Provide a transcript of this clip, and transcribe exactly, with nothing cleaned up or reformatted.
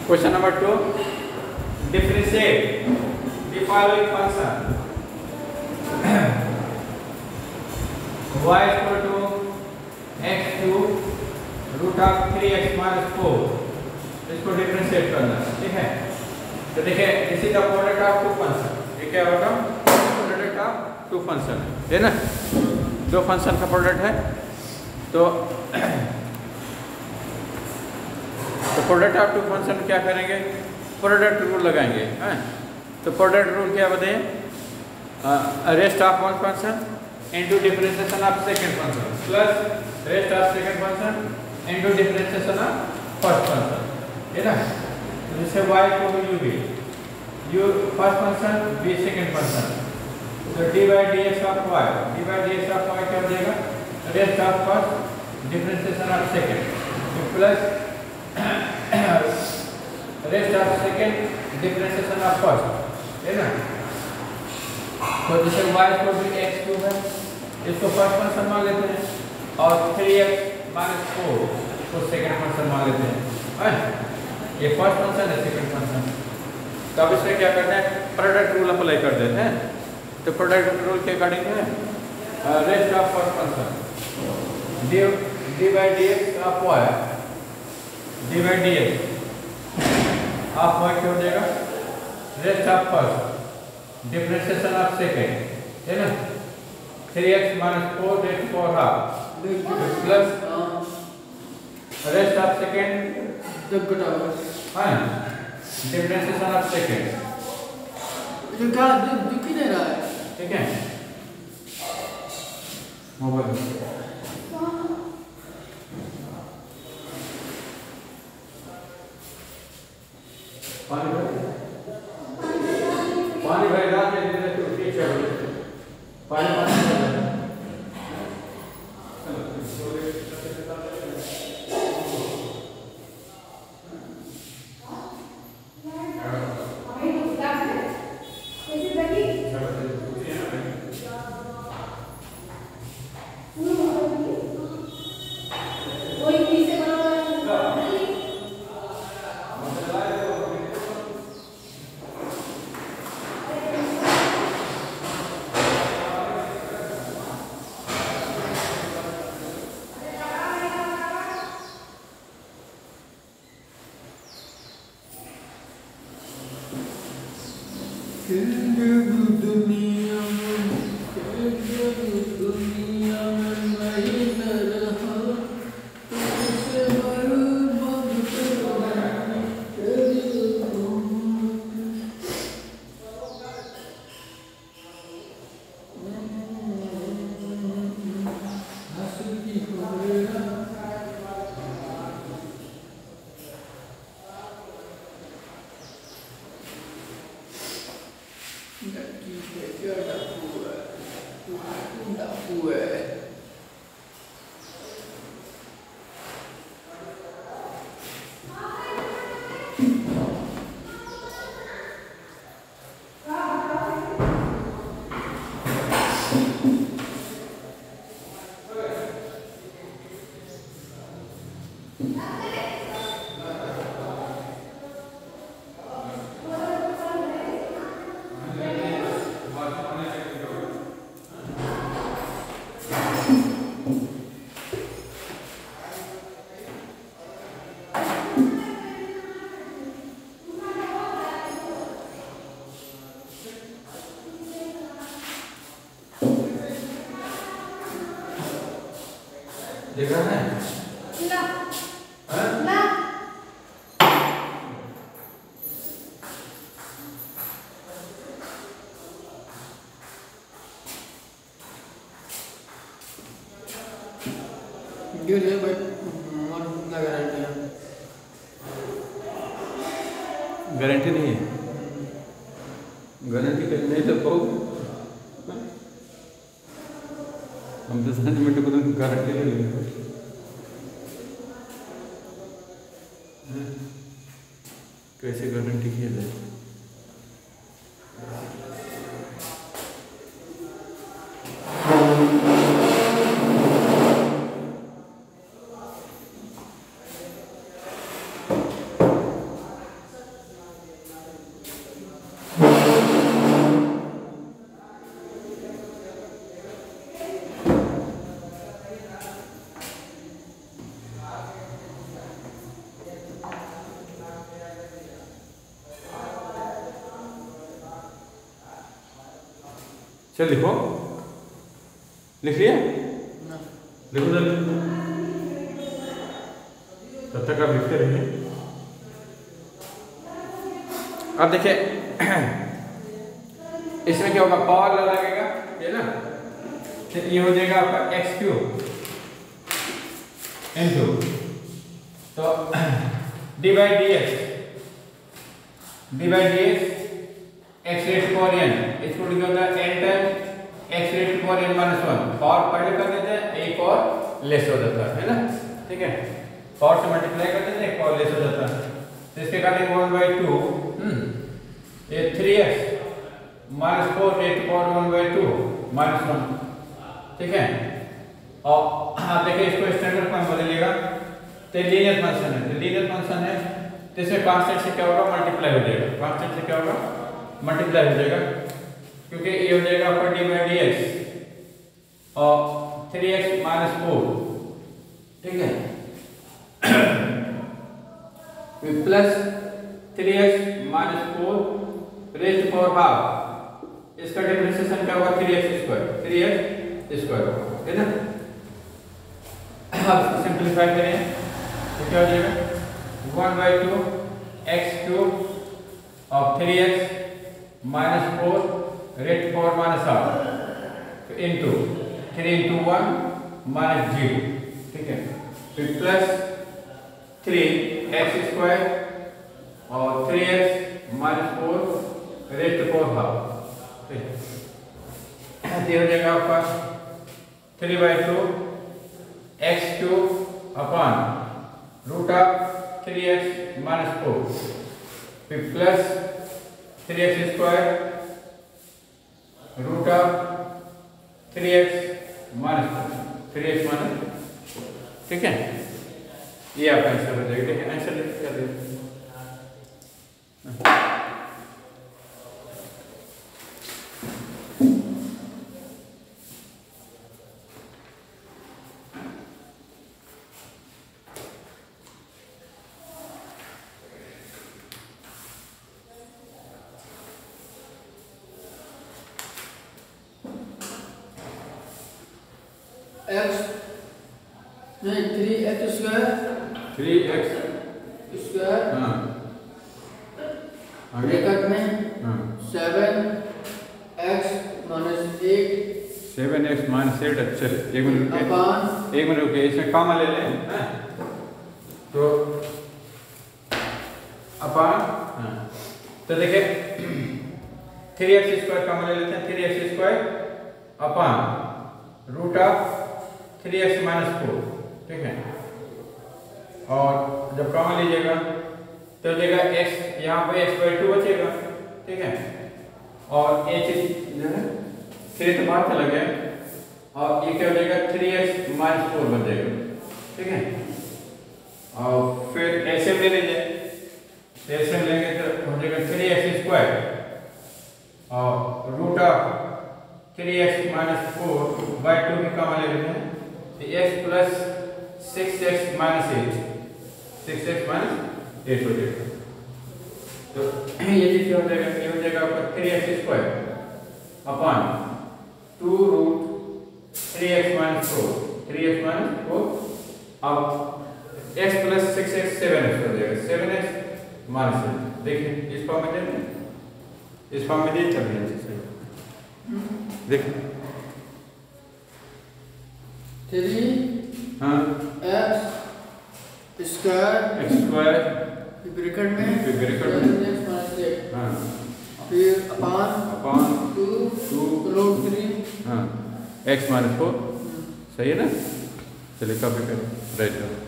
Question number two. Differentiate the following function. Y is equal to x cube root of three x minus four. इसको differentiate करना है, ठीक है. तो देखिए this is the product of two function. ये क्या होगा? प्रोडक्ट ऑफ टू फंक्शन है ना. दो फंक्शन का प्रोडक्ट है. तो तो प्रोडक्ट ऑफ टू फंक्शन क्या करेंगे? प्रोडक्ट रूल लगाएंगे. हैं तो प्रोडक्ट रूल क्या बताइए? Rest of one function into differentiation of second function plus rest of second function into differentiation of first function, है ना. जैसे y को u भी u first function v second function. तो dy dx of y dy dx of y क्या हो जाएगा? Rest of first differentiation of second plus rest of second differentiation of first, है ना. तो जैसे y को भी x क्यूब है, इसको फर्स्ट फंक्शन मान लेते हैं और थ्री एक्स माइनस फोर को सेकंड फंक्शन मान लेते हैं. है ये फर्स्ट फंक्शन है, सेकंड फंक्शन. तो अब इसमें क्या करना है? प्रोडक्ट रूल अप्लाई कर देते हैं. तो प्रोडक्ट रूल के अकॉर्डिंग है rest of first function d d by d x of y d by d x of y क्या हो जाएगा? Rest of first differentiation of second, है ना. Three x minus four rest four half plus rest of second हाँ differentiation of second. जो क्या दिख ही नहीं रहा है, ठीक है. मोबाइल पानी पानी भर डाल के दे तो ठीक है. पानी पानी दुनिया में दुनिया में नहीं रहा तुझसे बर्बाद देख रहा है ना हाँ? ना गिर है बट मन ना गारंटी है. गारंटी नहीं है. गारंटी नहीं तो बहुत हम दस मिनट को तो गारंटी ले लेंगे. कैसे गारंटी किया जाए? चल लिखो, लिख लिया, ना लिखो जल्दी, तब तक आप लिखते रहिए। अब देखिए इसमें क्या होगा, पावर लगेगा ये ना, तो ये हो जाएगा आपका एक्स क्यूब इंटू, तो d by d x, d by d x x rate power n, इसको लिखा होता है n time x rate power n minus one, power पहले कर देते हैं, एक और लेस हो जाता है ना, ठीक है, पावर से मल्टीप्लाई कर देते हैं, एक और लेस हो जाता है, तो इसके कारण वन बाई टू ये three x minus four rate power one by two minus one, ठीक है। और आप देखिए इसको स्टैंडर्ड फॉर्म बदलिएगा, तो लीनियर फंक्शन है, लीनियर फंक्शन है तो इसमें कांस्टेंट से क्या होगा, मल्टीप्लाई हो जाएगा, कांस्टेंट से क्या होगा, मल्टीप्लाई हो जाएगा, क्योंकि ये हो जाएगा आपका डी बाई डी एक्स और थ्री एक्स माइनस फोर, ठीक है, plus three x minus four rest power half, इसका डिफरेंशिएशन क्या होगा, three x square, three x square होगा, है ना। अब सिंपलीफाई करें तो क्या हो जाएगा, one by two x cube और three x minus four rate power minus half into three into one minus zero, ठीक है, फिर प्लस थ्री एक्स स्क्वायर और three x minus four rest power half, ये हो जाएगा आपका three by two x cube upon root of three x minus four, फिर plus three x square root of three x minus four, three x minus, ठीक है, ये आपका answer हो जाएगा, ठीक है, आंसर लिख कर दीजिए। एक्स नहीं three x square, three x square हाँ आगे ब्रैकेट में हाँ seven x minus eight seven x minus eight, अच्छा एक मिनट रुकिए, अपॉन एक मिनट रुकिए, इसमें कॉमा ले लें, हाँ? तो अपॉन हाँ तो देखिए थ्री एक्स स्क्वायर कॉमा ले लेते हैं, three x square upon root of three x minus four, ठीक है, और जब कॉमा लीजिएगा तो देगा x, यहाँ पे x बाई टू बचेगा, ठीक है, और ये चीज जो है थ्री तो बाहर चला गया, और ये क्या हो जाएगा, थ्री एक्स माइनस फोर बन जाएगा, ठीक है, और फिर एलसीएम ले लीजिए, एलसीएम लेंगे तो हो जाएगा थ्री एक्स स्क्वायर और root of three x minus four by two की कॉमा ले लेते हैं, तो x plus six x minus eight, six x minus eight हो जाएगा, तो ये चीज क्या हो जाएगा, ये हो जाएगा आपका three x square upon two root three x minus four, three x minus four, अब x plus six x seven x हो जाएगा, सेवन एक्स माइनस एट, देखिए इस फॉर्म में देते हैं, इस फॉर्म में दे चल रही है, देखिए थ्री हाँ x square x square bracket में फिर ब्रैकेट में सेवन एक्स माइनस एट, हाँ फिर upon upon two two root three, हाँ एक्स माइनस फोर, सही है ना, चलिए कॉपी करें, राइट।